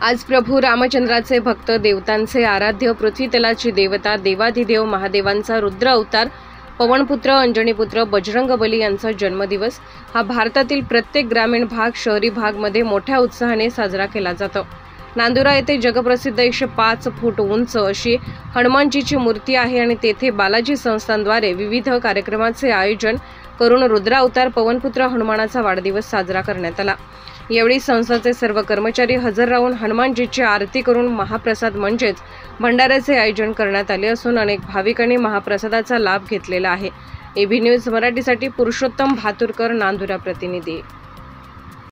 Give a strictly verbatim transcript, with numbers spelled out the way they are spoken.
आज प्रभू रामचंद्राचे भक्त, देवतांचे आराध्य, पृथ्वीतलाची देवता, देवाधिदेव महादेवांचा रुद्र अवतार, पवनपुत्र, अंजनीपुत्र बजरंगबली यांचा जन्मदिवस हा भारतातील प्रत्येक ग्रामीण भाग, शहरी भागमध्ये मोठ्या उत्साहाने साजरा केला जातो। नांदुरा येथे जगप्रसिद्ध एकशे पाच फूट उंच अशी हनुमानजीची मूर्ती आहे आणि तेथे बालाजी संस्थांद्वारे विविध कार्यक्रमाचे आयोजन करून रुद्रावतार पवनपुत्र हनुमानाचा वाढदिवस साजरा करण्यात आला। यावेळी संस्थाचे सर्व कर्मचारी हजर राहून हनुमानजीची आरती करून महाप्रसाद म्हणजेच भंडाऱ्याचे आयोजन करण्यात आले असून अनेक भाविकांनी महाप्रसादाचा लाभ घेतलेला आहे। एबी न्यूज मराठीसाठी पुरुषोत्तम भातुरकर, नांदुरा प्रतिनिधी।